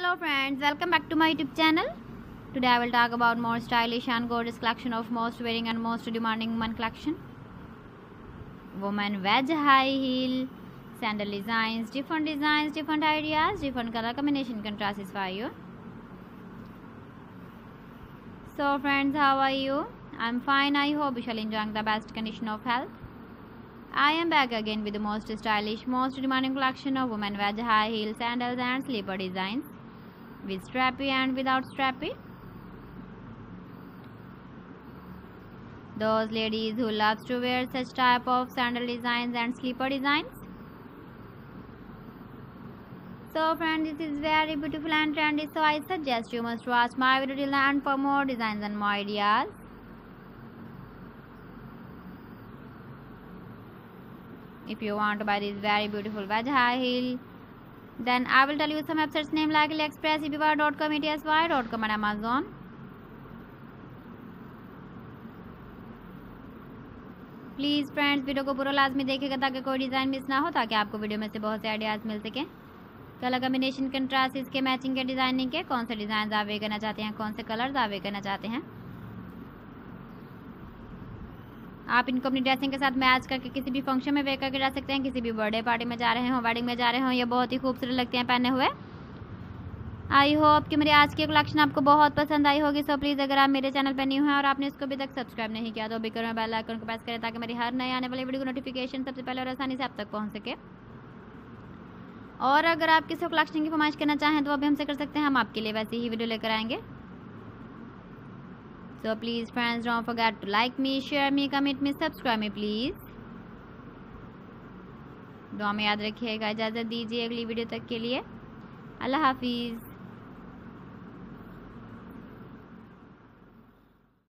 Hello friends, welcome back to my YouTube channel. Today I will talk about more stylish and gorgeous collection of most wearing and most demanding woman collection. Woman wedge high heel, sandal designs, different ideas, different color combination contrasts for you. So friends, how are you? I'm fine. I hope you shall enjoy the best condition of health. I am back again with the most stylish, most demanding collection of women wedge high heel sandals and slipper designs, with strappy and without strappy. Those ladies who loves to wear such type of sandal designs and slipper designs. So friends, this is very beautiful and trendy, so I suggest you must watch my video till the end for more designs and more ideas. If you want to buy this very beautiful wedge high heel, then I will tell you some websites name like AliExpress, eBay.com, ETSY.com and Amazon. Please friends video को पूरा लाजमी देखिएगा ताकि कोई design miss ना हो, ताकि आपको वीडियो में से बहुत से आइडियाज़ मिल सकें। कलर कम्बिनेशन कंट्रास्ट इसके मैचिंग के डिज़ाइनिंग के कौन से डिज़ाइन आप वे करना चाहते हैं, कौन से कलर्स आप वे करना चाहते हैं, आप इनको अपनी ड्रेसिंग के साथ मैच करके किसी भी फंक्शन में वेयर करके जा सकते हैं। किसी भी बर्थडे पार्टी में जा रहे हो, वेडिंग में जा रहे हो, ये बहुत ही खूबसूरत लगते हैं पहने हुए। आई होप कि मेरी आज की कलेक्शन आपको बहुत पसंद आई होगी। सो प्लीज़ अगर आप मेरे चैनल पर न्यू हैं और आपने इसको अभी तक सब्सक्राइब नहीं किया तो भी करो, बेल आइकन को प्रेस करें ताकि मेरी हर नए आने वाली वीडियो को नोटिफिकेशन सबसे पहले और आसानी से आप तक पहुँच सके। और अगर आप किसी कलेक्शन की फरमाइश करना चाहें तो अभी हमसे कर सकते हैं, हम आपके लिए वैसी ही वीडियो लेकर आएंगे। So please friends, don't forget to like me, share me, comment me, subscribe me please. दुआ में याद रखिएगा। इजाज़त दीजिए अगली वीडियो तक के लिए। अल्लाह हाफिज़।